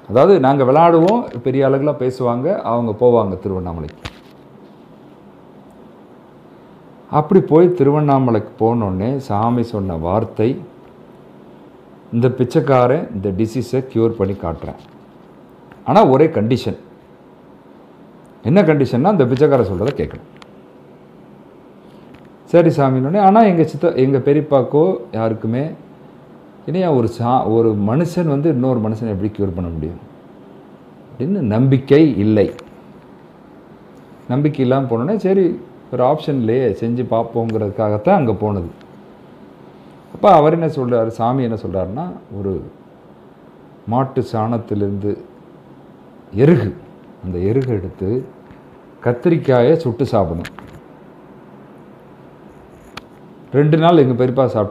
அதாவது நாங்கள் விளையாடுவோம், பெரிய ஆளுகளாக பேசுவாங்க, அவங்க போவாங்க திருவண்ணாமலைக்கு. அப்படி போய் திருவண்ணாமலைக்கு போனோடனே சாமி சொன்ன வார்த்தை, இந்த பிச்சைக்காரன் இந்த டிசீஸை க்யூர் பண்ணி காட்டுறேன். ஆனால் ஒரே கண்டிஷன். என்ன கண்டிஷன்னா, இந்த பிச்சைக்காரன் சொல்கிறத கேட்கணும். சரி சாமின்னொடனே, ஆனால் எங்கள் பெரியப்பாக்கோ யாருக்குமே இனியா ஒரு மனுஷன் வந்து இன்னொரு மனுஷனை எப்படி க்யூர் பண்ண முடியும் அப்படின்னு நம்பிக்கை இல்லை. நம்பிக்கை இல்லாமல் போனோடனே சரி ஒரு ஆப்ஷன்லேயே செஞ்சு பார்ப்போங்கிறதுக்காகத்தான் அங்கே போனது. அப்போ அவர் என்ன சொல்கிறார், சாமி என்ன சொல்கிறாருன்னா, ஒரு மாட்டு சாணத்திலிருந்து எருகு, அந்த எருகு எடுத்து கத்திரிக்காயை சுட்டு சாப்பிடணும். 2 நாள் எங்கள் பெரியப்பா சாப்பிட்டு